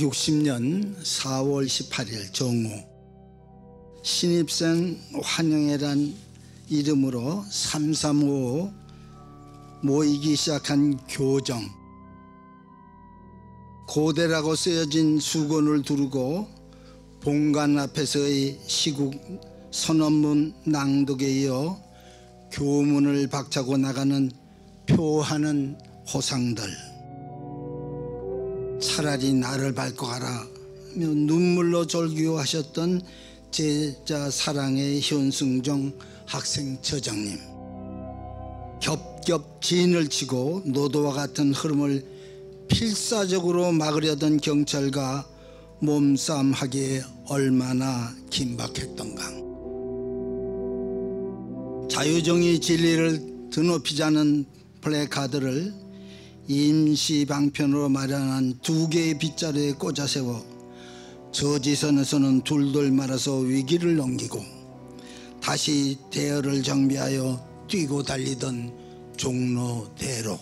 1960년 4월 18일 정오, 신입생 환영회란 이름으로 335 모이기 시작한 교정, 고대라고 쓰여진 수건을 두르고 본관 앞에서의 시국 선언문 낭독에 이어 교문을 박차고 나가는 표하는 호상들, 차라리 나를 밟고 가라며 눈물로 절규하셨던 제자 사랑의 현승정 학생처장님, 겹겹 진을 치고 노도와 같은 흐름을 필사적으로 막으려던 경찰과 몸싸움하기에 얼마나 긴박했던가. 자유정의 진리를 드높이자는 플래카드를 임시 방편으로 마련한 2개의 빗자루에 꽂아 세워 저지선에서는 둘둘 말아서 위기를 넘기고 다시 대열을 정비하여 뛰고 달리던 종로대로,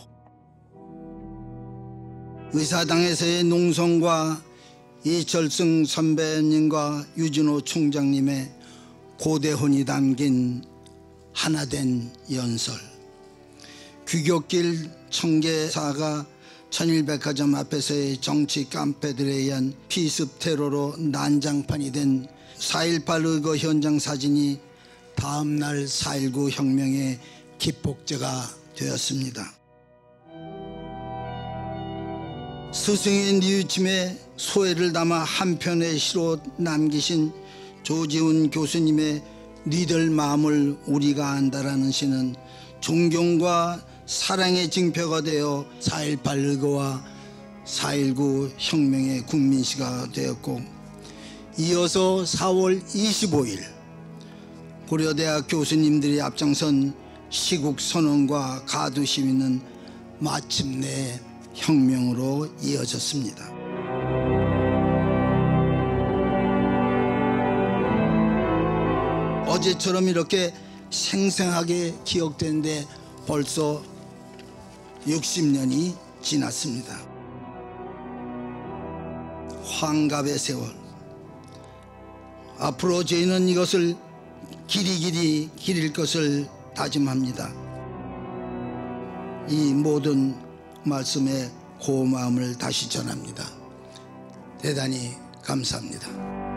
의사당에서의 농성과 이철승 선배님과 유진호 총장님의 고대혼이 담긴 하나된 연설, 귀격길 청계사가 천일백화점 앞에서의 정치 깡패들에 의한 피습 테러로 난장판이 된 4.18 의거 현장 사진이 다음날 4.19 혁명의 기폭제가 되었습니다. 스승의 뉘우침에 소회를 담아 한 편의 시로 남기신 조지훈 교수님의 니들 마음을 우리가 안다라는 시는 존경과 사랑의 징표가 되어 4.18 의거와 4.19 혁명의 국민시가 되었고, 이어서 4월 25일 고려대학 교수님들이 앞장선 시국선언과 가두시위는 마침내 혁명으로 이어졌습니다. 어제처럼 이렇게 생생하게 기억되는데 벌써 60년이 지났습니다. 환갑의 세월, 앞으로 저희는 이것을 길이 기릴 것을 다짐합니다. 이 모든 말씀에 고마움을 다시 전합니다. 대단히 감사합니다.